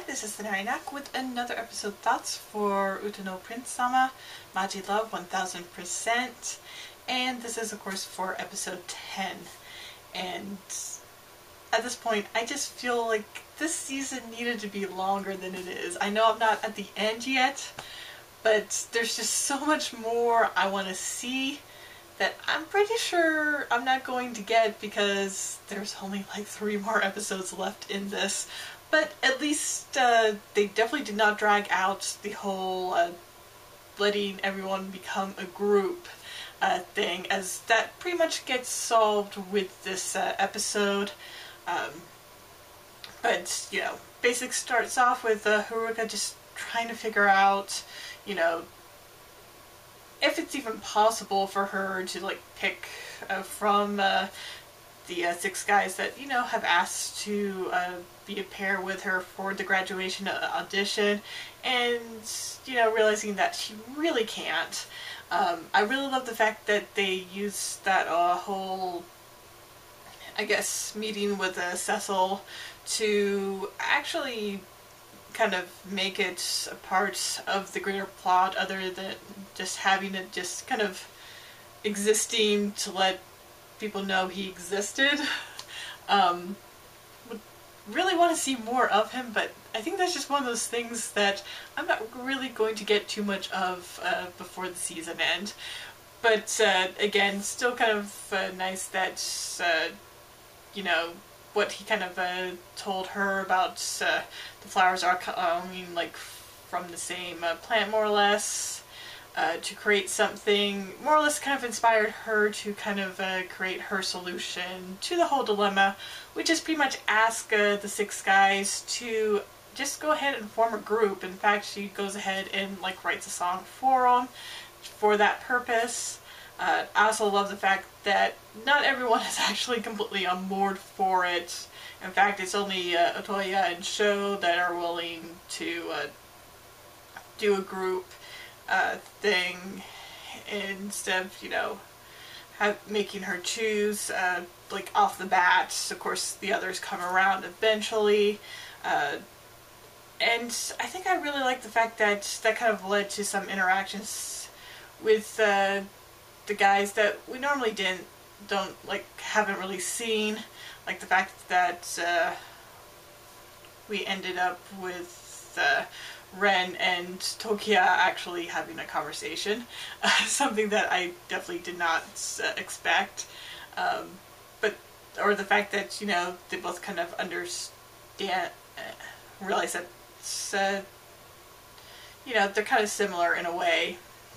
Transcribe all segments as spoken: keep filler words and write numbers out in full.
this is Thennary with another episode thoughts for Uta no Prince Sama, Maji Love one thousand percent, and this is of course for episode ten. And at this point I just feel like this season needed to be longer than it is. I know I'm not at the end yet, but there's just so much more I want to see that I'm pretty sure I'm not going to get because there's only like three more episodes left in this. But at least uh, they definitely did not drag out the whole uh, letting everyone become a group uh, thing, as that pretty much gets solved with this uh, episode. Um, but, you know, basic starts off with uh, Haruka just trying to figure out, you know, if it's even possible for her to, like, pick uh, from uh, the uh, six guys that, you know, have asked to uh, be a pair with her for the graduation audition, and, you know, realizing that she really can't. Um, I really love the fact that they used that uh, whole, I guess, meeting with uh, Cecil to actually kind of make it a part of the greater plot, other than just having it just kind of existing to let people know he existed. Um, would really want to see more of him, but I think that's just one of those things that I'm not really going to get too much of uh, before the season end. But uh, again, still kind of uh, nice that, uh, you know, what he kind of uh, told her about uh, the flowers are coming like from the same uh, plant, more or less, uh, to create something, more or less kind of inspired her to kind of uh, create her solution to the whole dilemma, which is pretty much ask uh, the six guys to just go ahead and form a group. In fact, she goes ahead and like writes a song for them for that purpose. Uh, I also love the fact that not everyone is actually completely on board for it. In fact, it's only uh, Otoya and Sho that are willing to uh, do a group uh, thing instead of, you know, have, making her choose uh, like off the bat. Of course, the others come around eventually. Uh, and I think I really like the fact that that kind of led to some interactions with uh, the guys that we normally didn't, don't, like, haven't really seen. Like the fact that uh, we ended up with uh, Ren and Tokia actually having a conversation. Uh, something that I definitely did not uh, expect. Um, but, or the fact that, you know, they both kind of understand, uh, realize that, uh, you know, they're kind of similar in a way.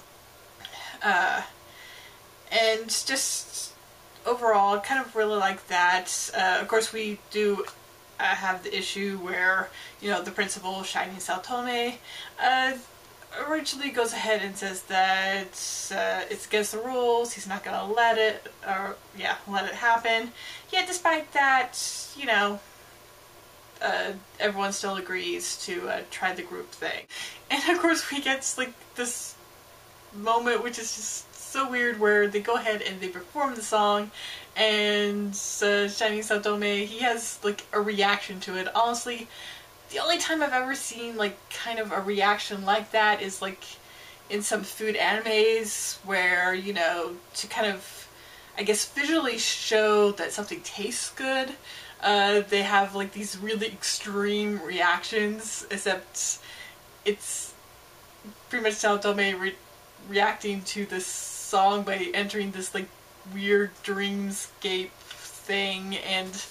Uh, And just overall, kind of really like that. Uh, of course, we do uh, have the issue where, you know, the principal, Shining Saotome, uh, originally goes ahead and says that uh, it's against the rules, he's not going to let it, or, yeah, let it happen. Yet, despite that, you know, uh, everyone still agrees to uh, try the group thing. And, of course, we get, like, this moment which is just so weird, where they go ahead and they perform the song, and uh, Shining Saotome, he has like a reaction to it. Honestly, the only time I've ever seen like kind of a reaction like that is like in some food animes, where, you know, to kind of, I guess, visually show that something tastes good, uh, they have like these really extreme reactions, except it's pretty much Saotome re reacting to this song by entering this like weird dreamscape thing, and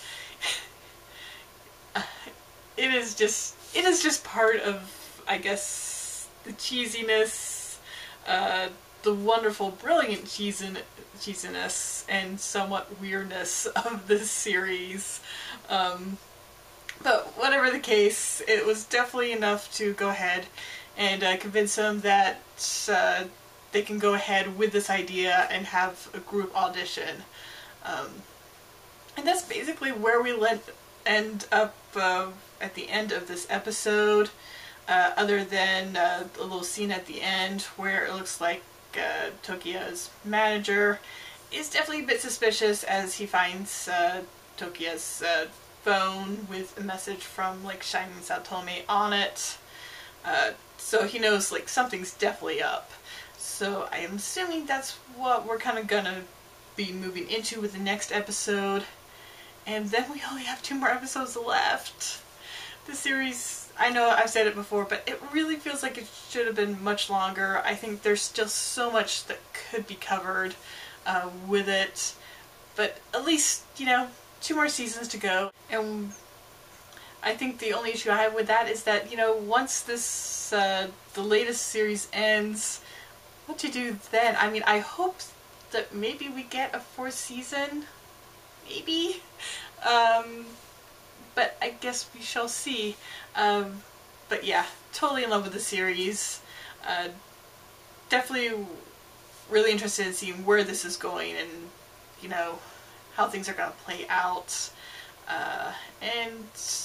it is just it is just part of, I guess, the cheesiness, uh, the wonderful, brilliant cheesin cheesiness and somewhat weirdness of this series. Um, but whatever the case, it was definitely enough to go ahead and uh, convince them that uh, they can go ahead with this idea and have a group audition. Um, and that's basically where we let, end up uh, at the end of this episode, uh, other than uh, a little scene at the end where it looks like uh, Tokia's manager is definitely a bit suspicious, as he finds uh, Tokia's uh, phone with a message from like Shining Satome on it. Uh, so he knows like something's definitely up. So I am assuming that's what we're kind of gonna be moving into with the next episode. And then we only have two more episodes left. The series, I know I've said it before, but it really feels like it should have been much longer. I think there's still so much that could be covered uh, with it. But at least, you know, two more seasons to go. And I think the only issue I have with that is that, you know, once this, uh, the latest series ends, what to do then? I mean, I hope that maybe we get a fourth season. Maybe. Um, but I guess we shall see. Um, but yeah, totally in love with the series. Uh, definitely really interested in seeing where this is going and, you know, how things are going to play out. Uh, and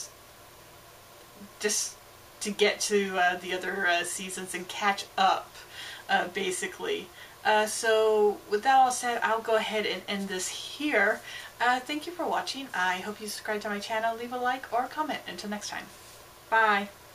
just to get to uh, the other uh, seasons and catch up, uh, basically. Uh, so with that all said, I'll go ahead and end this here. Uh, thank you for watching. I hope you subscribe to my channel, leave a like or a comment. Until next time. Bye.